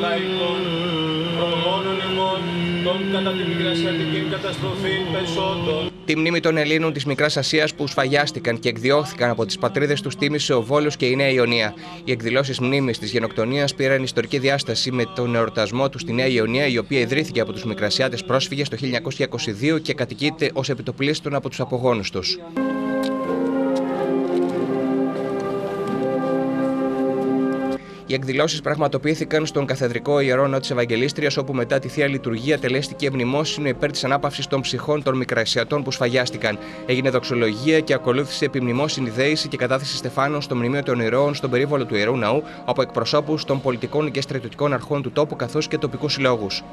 λαϊκών, προγόνων ημών, των κατά τη μικρασιατική καταστροφή πεσόντων. Τη μνήμη των Ελλήνων της Μικράς Ασίας που σφαγιάστηκαν και εκδιώχθηκαν από τις πατρίδες τους τίμησε ο Βόλος και η Νέα Ιωνία. Οι εκδηλώσεις μνήμης της γενοκτονίας πήραν ιστορική διάσταση με τον εορτασμό του στη Νέα Ιωνία, η οποία ιδρύθηκε από τους Μικρασιάτες πρόσφυγες το 1922 και κατοικείται ως επιτοπλίστων από τους απογόνους τους. Οι εκδηλώσεις πραγματοποιήθηκαν στον Καθεδρικό Ιερό Ναό της Ευαγγελίστριας, όπου μετά τη Θεία Λειτουργία τελέστηκε μνημόσυνο υπέρ της ανάπαυσης των ψυχών των Μικρασιατών που σφαγιάστηκαν. Έγινε δοξολογία και ακολούθησε επιμνημόσυνη δέηση και κατάθεση στεφάνων στο Μνημείο των Ηρώων στον περίβολο του Ιερού Ναού από εκπροσώπους των πολιτικών και στρατιωτικών αρχών του τόπου καθώς και τοπικούς συλλόγους.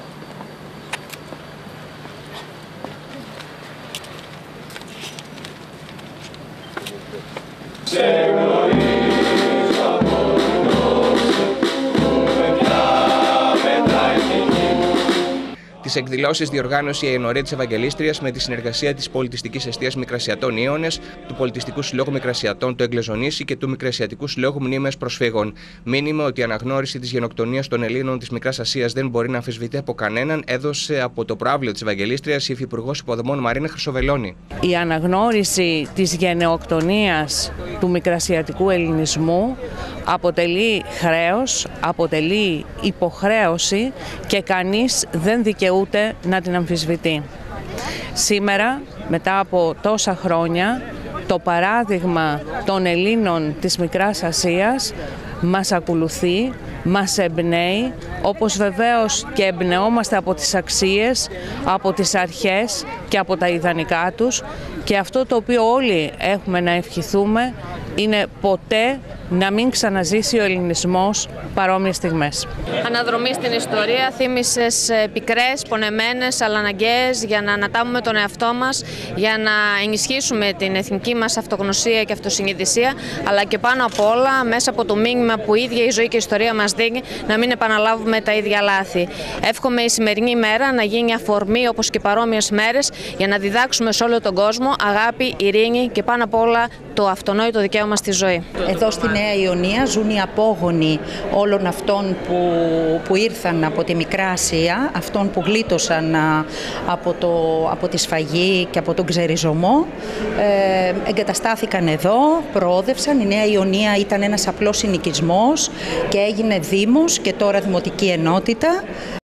Τις εκδηλώσεις διοργάνωσε η Ενωρία της Ευαγγελίστριας με τη συνεργασία της Πολιτιστικής Εστίας Μικρασιατών Ίωνες, του Πολιτιστικού Συλλόγου Μικρασιατών του Εγκλεζονήσι και του Μικρασιατικού Συλλόγου Μνήμες Προσφύγων. Μήνυμα ότι η αναγνώριση της γενοκτονίας των Ελλήνων της Μικράς Ασίας δεν μπορεί να αμφισβητεί από κανέναν, έδωσε από το προαύλιο της Ευαγγελίστριας η Υφυπουργός Υποδομών Μαρίνα Χρυσοβελώνη. Η αναγνώριση της γενοκτονίας του μικρασιατικού ελληνισμού αποτελεί χρέος, αποτελεί υποχρέωση και κανείς δεν δικαιούται να την αμφισβητεί. Σήμερα, μετά από τόσα χρόνια, το παράδειγμα των Ελλήνων της Μικράς Ασίας μας ακολουθεί, μας εμπνέει, όπως βεβαίως και εμπνεόμαστε από τις αξίες, από τις αρχές και από τα ιδανικά τους, και αυτό το οποίο όλοι έχουμε να ευχηθούμε είναι ποτέ να μην ξαναζήσει ο ελληνισμός παρόμοιες στιγμές. Αναδρομή στην ιστορία, θύμισες πικρές, πονεμένες, αλλά αναγκαίες για να ανατάμουμε τον εαυτό μας, για να ενισχύσουμε την εθνική μας αυτογνωσία και αυτοσυνειδησία, αλλά και πάνω απ' όλα μέσα από το μήνυμα που η ίδια η ζωή και η ιστορία μας δίνει, να μην επαναλάβουμε τα ίδια λάθη. Εύχομαι η σημερινή ημέρα να γίνει αφορμή, όπως και παρόμοιες μέρες, για να διδάξουμε σε όλο τον κόσμο αγάπη, ειρήνη και πάνω απ' όλα το αυτονόητο δικαίωμα στη ζωή. Εδώ στη Νέα Ιωνία ζουν οι απόγονοι όλων αυτών που ήρθαν από τη Μικρά Ασία, αυτών που γλίτωσαν από τη σφαγή και από τον ξεριζωμό. Εγκαταστάθηκαν εδώ, προόδευσαν. Η Νέα Ιωνία ήταν ένας απλός συνοικισμός και έγινε δήμος και τώρα δημοτική ενότητα.